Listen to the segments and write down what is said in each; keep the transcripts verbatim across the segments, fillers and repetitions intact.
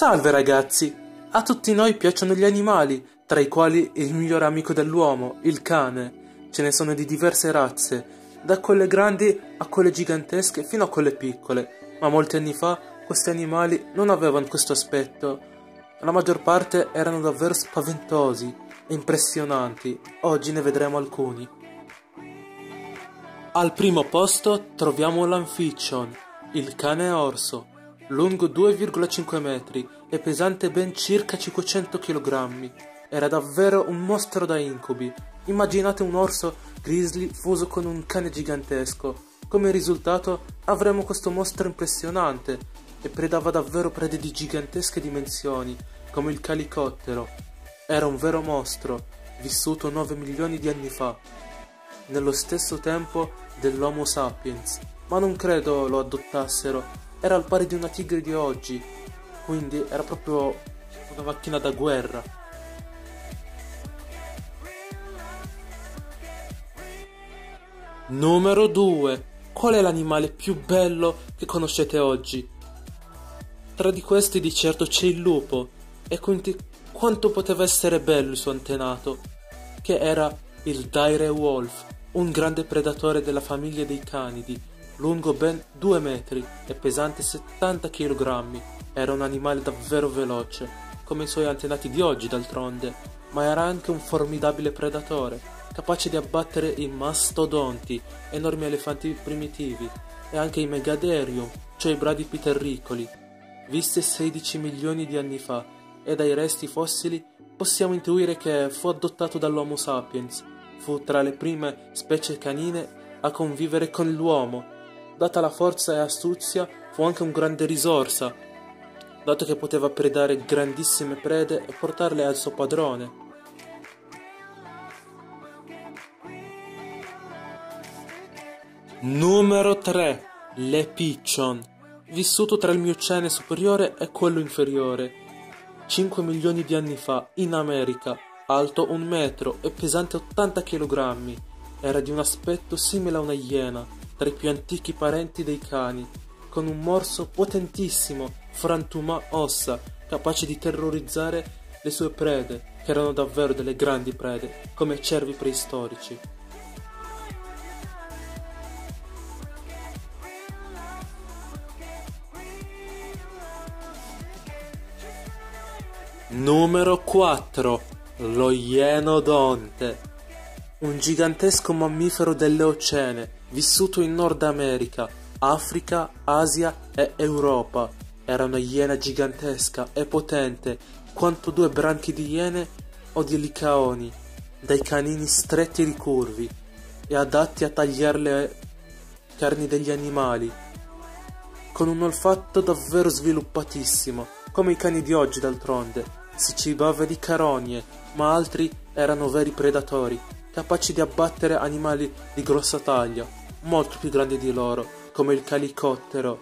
Salve ragazzi! A tutti noi piacciono gli animali, tra i quali il migliore amico dell'uomo, il cane. Ce ne sono di diverse razze, da quelle grandi a quelle gigantesche fino a quelle piccole, ma molti anni fa questi animali non avevano questo aspetto. La maggior parte erano davvero spaventosi e impressionanti. Oggi ne vedremo alcuni. Al primo posto troviamo l'Amphichyon, il cane orso, lungo due virgola cinque metri e pesante ben circa cinquecento chilogrammi. Era davvero un mostro da incubi. Immaginate un orso grizzly fuso con un cane gigantesco. Come risultato avremo questo mostro impressionante e predava davvero prede di gigantesche dimensioni, come il calicottero. Era un vero mostro, vissuto nove milioni di anni fa, nello stesso tempo dell'Homo sapiens, ma non credo lo adottassero. Era al pari di una tigre di oggi, quindi era proprio una macchina da guerra. Numero due. Qual è l'animale più bello che conoscete oggi? Tra di questi di certo c'è il lupo, e quindi quanto poteva essere bello il suo antenato, che era il dire wolf, un grande predatore della famiglia dei canidi, lungo ben due metri e pesante settanta chilogrammi. Era un animale davvero veloce, come i suoi antenati di oggi d'altronde, ma era anche un formidabile predatore, capace di abbattere i mastodonti, enormi elefanti primitivi, e anche i megaderium, cioè i bradipi terricoli, viste sedici milioni di anni fa, e dai resti fossili possiamo intuire che fu adottato dall'Homo sapiens. Fu tra le prime specie canine a convivere con l'uomo. Data la forza e astuzia, fu anche un grande risorsa, dato che poteva predare grandissime prede e portarle al suo padrone. Numero tre. L'Epiccion, vissuto tra il Miocene superiore e quello inferiore, cinque milioni di anni fa, in America, alto un metro e pesante ottanta chilogrammi. Era di un aspetto simile a una iena, tra i più antichi parenti dei cani, con un morso potentissimo, frantuma ossa, capace di terrorizzare le sue prede, che erano davvero delle grandi prede, come cervi preistorici. Numero quattro. Lo ienodonte, un gigantesco mammifero dell'Eocene, vissuto in Nord America, Africa, Asia e Europa. Era una iena gigantesca e potente quanto due branchi di iene o di licaoni, dai canini stretti e ricurvi e adatti a tagliare le carni degli animali, con un olfatto davvero sviluppatissimo, come i cani di oggi d'altronde. Si cibava di carogne, ma altri erano veri predatori, capaci di abbattere animali di grossa taglia, molto più grandi di loro, come il calicottero,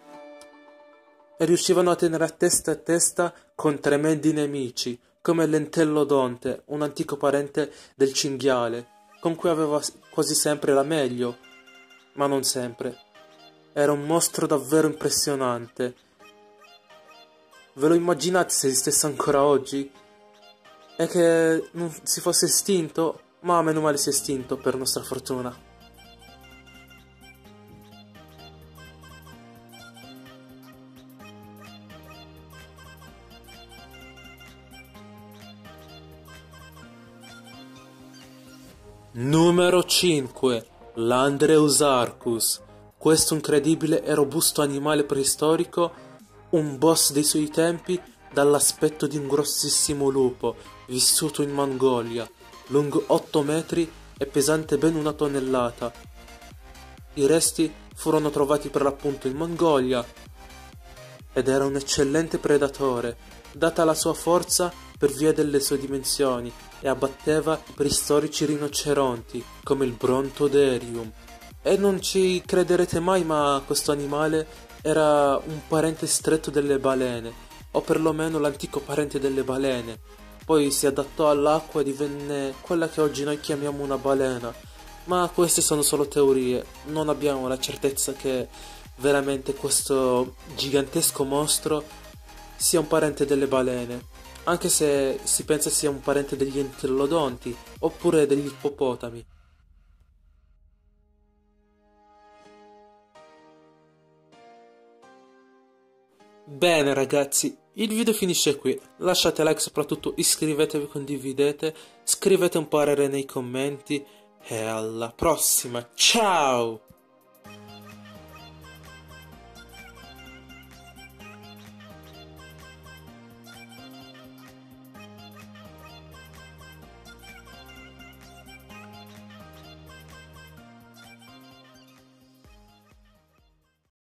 e riuscivano a tenere a testa a testa con tremendi nemici, come l'entellodonte, un antico parente del cinghiale, con cui aveva quasi sempre la meglio, ma non sempre. Era un mostro davvero impressionante. Ve lo immaginate se esistesse ancora oggi? E che non si fosse estinto? Ma meno male si è estinto, per nostra fortuna. Numero cinque. L'Andreusarchus. Questo incredibile e robusto animale preistorico, un boss dei suoi tempi, dall'aspetto di un grossissimo lupo, vissuto in Mongolia, lungo otto metri e pesante ben una tonnellata. I resti furono trovati per l'appunto in Mongolia ed era un eccellente predatore, data la sua forza per via delle sue dimensioni, e abbatteva i preistorici rinoceronti, come il Brontoderium. E non ci crederete mai, ma questo animale era un parente stretto delle balene, o perlomeno l'antico parente delle balene. Poi si adattò all'acqua e divenne quella che oggi noi chiamiamo una balena. Ma queste sono solo teorie, non abbiamo la certezza che veramente questo gigantesco mostro sia un parente delle balene, anche se si pensa sia un parente degli entelodonti oppure degli ippopotami. Bene ragazzi, il video finisce qui, lasciate like, soprattutto iscrivetevi, condividete, scrivete un parere nei commenti e alla prossima, ciao!